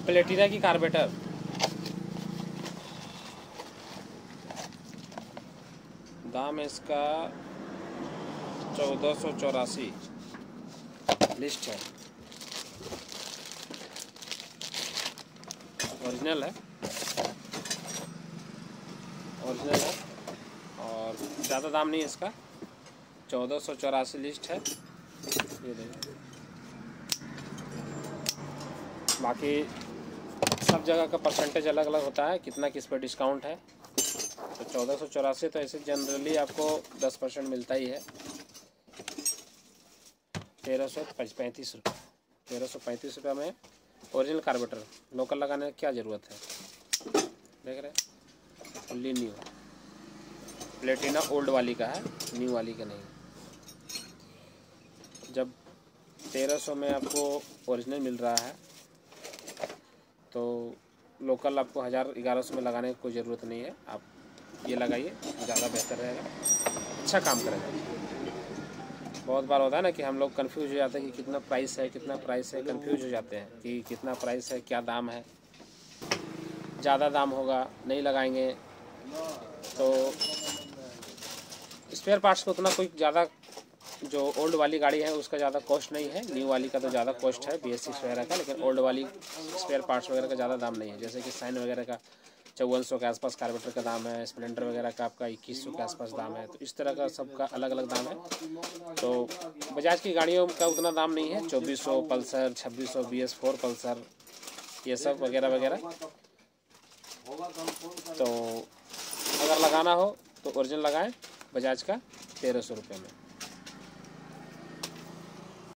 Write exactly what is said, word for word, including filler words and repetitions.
Platina की carburettor, दाम इसका चौदह सौ चौरासी लिस्ट है। ओरिजिनल है, ओरिजिनल है और ज़्यादा दाम नहीं है इसका, चौदह सौ चौरासी लिस्ट है। ये देखिए, बाकी सब जगह का परसेंटेज अलग अलग होता है, कितना किस पर डिस्काउंट है। तो चौदह सौ चौरासी तो ऐसे जनरली आपको दस परसेंट मिलता ही है। तेरह सौ पैंतीस रुपये तेरह सौ पैंतीस रुपये में ओरिजिनल कार्बेटर लोकल लगाने की क्या ज़रूरत है। देख रहे हैं, फुल्ली न्यू प्लेटिना ओल्ड वाली का है, न्यू वाली का नहीं। जब तेरह सौ में आपको ओरिजिनल मिल रहा है तो लोकल आपको हज़ार ग्यारह सौ में लगाने की कोई ज़रूरत नहीं है। आप ये लगाइए, ज़्यादा बेहतर रहेगा, अच्छा काम करेगा। बहुत बार होता है ना कि हम लोग कंफ्यूज हो जाते हैं कि कितना प्राइस है, कितना प्राइस है, कंफ्यूज हो जाते हैं कि कितना प्राइस है, क्या दाम है। ज़्यादा दाम होगा, नहीं लगाएंगे तो स्पेयर पार्ट्स को उतना कोई ज़्यादा, जो ओल्ड वाली गाड़ी है उसका ज़्यादा कॉस्ट नहीं है, न्यू वाली का तो ज़्यादा कॉस्ट है बी एस सिक्स वगैरह का, लेकिन ओल्ड वाली स्पेयर पार्ट्स वगैरह का ज़्यादा दाम नहीं है। जैसे कि साइन वगैरह का चौवन सौ के आसपास कार्बेटर का दाम है, स्प्लेंडर वगैरह का आपका इक्कीस सौ के आसपास दाम है। तो इस तरह का सबका अलग अलग दाम है। तो बजाज की गाड़ियों का उतना दाम नहीं है, चौबीस सौ पल्सर, छब्बीस सौ बी एस फोर पल्सर, ये सब वगैरह वगैरह। तो अगर लगाना हो तो ओरिजिनल लगाएं बजाज का, तेरह सौ रुपये में।